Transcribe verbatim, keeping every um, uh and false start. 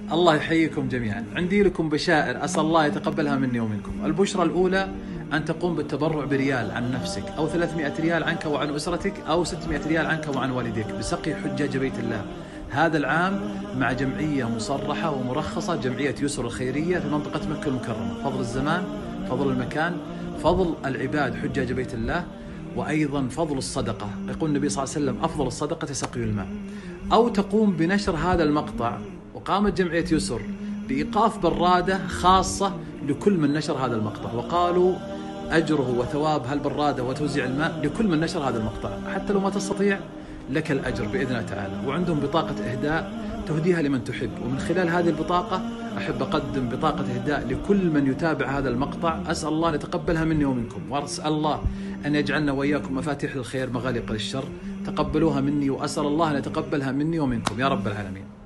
الله يحييكم جميعا. عندي لكم بشائر أسأل الله يتقبلها مني ومنكم. البشرى الأولى أن تقوم بالتبرع بريال عن نفسك، أو ثلاثمائة ريال عنك وعن أسرتك، أو ستمائة ريال عنك وعن والديك بسقي حجاج بيت الله هذا العام مع جمعية مصرحة ومرخصة، جمعية يسر الخيرية في منطقة مكة المكرمة. فضل الزمان، فضل المكان، فضل العباد حجاج بيت الله، وأيضا فضل الصدقة. يقول النبي صلى الله عليه وسلم أفضل الصدقة سقي الماء. أو تقوم بنشر هذا المقطع، وقامت جمعية يسر بإيقاف برادة خاصة لكل من نشر هذا المقطع، وقالوا أجره وثواب هالبرادة وتوزيع الماء لكل من نشر هذا المقطع، حتى لو ما تستطيع لك الأجر بإذن الله تعالى. وعندهم بطاقة إهداء تهديها لمن تحب، ومن خلال هذه البطاقة أحب أقدم بطاقة إهداء لكل من يتابع هذا المقطع. أسأل الله أن يتقبلها مني ومنكم، وأسأل الله أن يجعلنا وإياكم مفاتيح للخير مغاليق للشر. تقبلوها مني، وأسأل الله أن يتقبلها مني ومنكم يا رب العالمين.